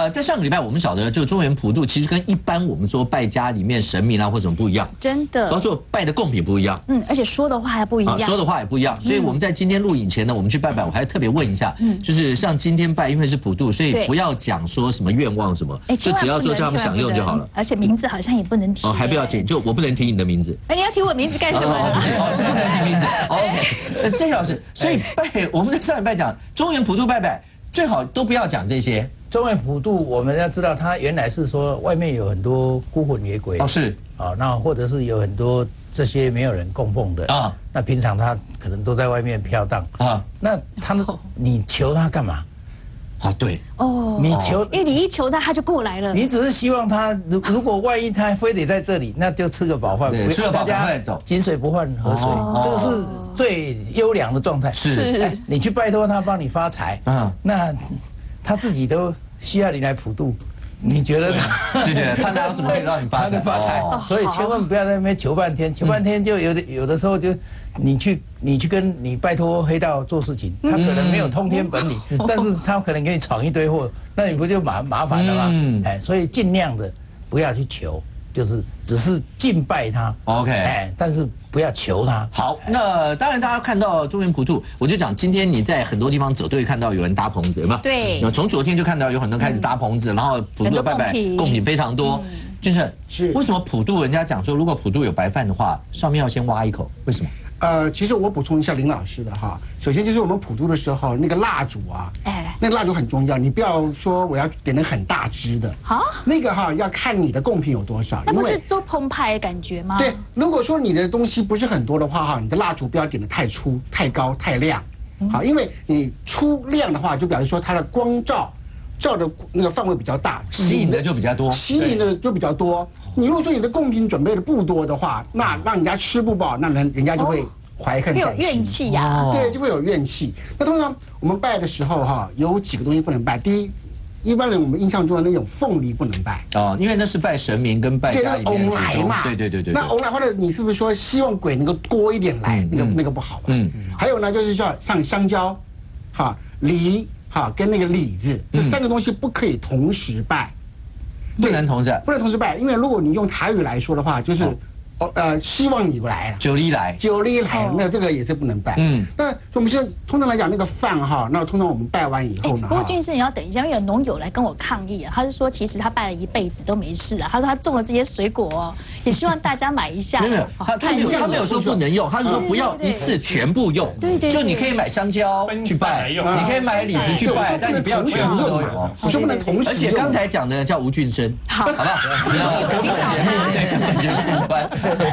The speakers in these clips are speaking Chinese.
在上个礼拜我们晓得，就中元普渡其实跟一般我们说拜家里面神明啊或什么不一样， 真的。 包括拜的贡品不一样， 而且说的话还不一样， 说的话也不一样。所以我们在今天录影前呢，我们去拜拜，我还特别问一下，就是像今天拜，因为是普渡，所以不要讲说什么愿望什么，就只要说叫他们享用就好了。 而且名字好像也不能提。 还不要提，就我不能提你的名字。 你要提我名字干什么？ 是不能提名字。OK， 这老师，所以拜我们在上礼拜讲中元普渡拜拜，最好都不要讲这些。 中元普渡，我们要知道，它原来是说外面有很多孤魂野鬼是那或者是有很多这些没有人供奉的那平常他可能都在外面飘荡那你求他干嘛？ 对你求， 因为你一求他，他就过来了。 你只是希望他，如果万一他非得在这里，那就吃个饱饭， 吃个饱饭走， 井水不犯河水，这个是最优良的状态。 是， 你去拜托他帮你发财，那他自己都需要你来普渡，你觉得他？ 对，他哪有什么可以让你发财？ 所以千万不要在那边求半天，求半天就有的时候就你去跟你拜托黑道做事情，他可能没有通天本领，但是他可能给你闯一堆祸，那你不就麻烦了吗？所以尽量的不要去求。就是只是敬拜他 ，OK， 但是不要求他。 好，那当然大家看到中元普渡，我就讲今天你在很多地方走都会看到有人搭棚子，有没有？ 对。 从昨天就看到有很多开始搭棚子，然后普渡拜拜贡品非常多，就是为什么普渡人家讲说，如果普渡有白饭的话，上面要先挖一口，为什么？ 其实我补充一下林老师的哈，首先就是我们普渡的时候，那个蜡烛那个蜡烛很重要，你不要说我要点的很大支的，那个要看你的贡品有多少， 那不是做澎湃的感觉吗？ 对，如果说你的东西不是很多的话你的蜡烛不要点的太粗、太高、太亮，因为你粗亮的话，就表示说它的光照的那个范围比较大， 吸引的就比较多， 你如果说你的贡品准备的不多的话，那让人家吃不饱，那人家就会怀恨在心， 会有怨气呀。 对，就会有怨气。那通常我们拜的时候有几个东西不能拜。第一，一般人我们印象中的那种凤梨不能拜因为那是拜神明跟拜家里面来嘛。 对。 那翁来或者你是不是说希望鬼能够多一点来？那个不好吧？还有呢，就是说像香蕉、梨跟那个李子这三个东西不可以同时拜。 不能同时拜，因为如果你用台语来说的话，就是希望你来了， 九里来， 那这个也是不能拜。那我们现在通常来讲那个饭那通常我们拜完以后呢， 不过俊士你要等一下，因为有农友来跟我抗议他是说其实他拜了一辈子都没事他说他种了这些水果也希望大家买一下。 没有，他没有说不能用，他是说不要一次全部用。 对， 就你可以买香蕉去拜，你可以买李子去拜，但你不要全部都有。 我说不能同时。 而且刚才讲的叫吴俊生，好不好？跟本节目无关。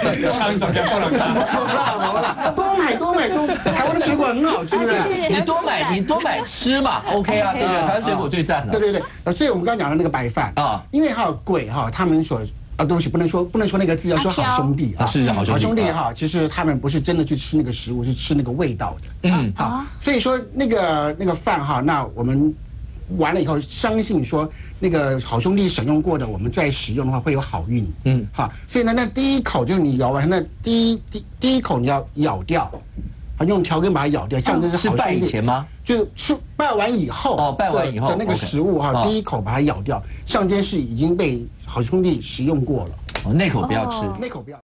多买，台湾的水果很好吃的。 你多买吃嘛 ，OK 啊，对不对？台湾水果最赞了。 对，所以我们刚刚讲的那个白饭因为鬼他们所对不起，不能说那个字，要说好兄弟是好兄弟其实他们不是真的去吃那个食物，是吃那个味道的。所以说那个饭那我们完了以后，相信说那个好兄弟享用过的，我们再使用的话会有好运。所以呢，那第一口就是你咬完，那第一口你要咬掉，用条根把它咬掉，象征是拜以前吗？ 就是拜完以后拜完以后的那个食物第一口把它咬掉，象征是已经被好兄弟食用过了。 那口不要吃， 那口不要。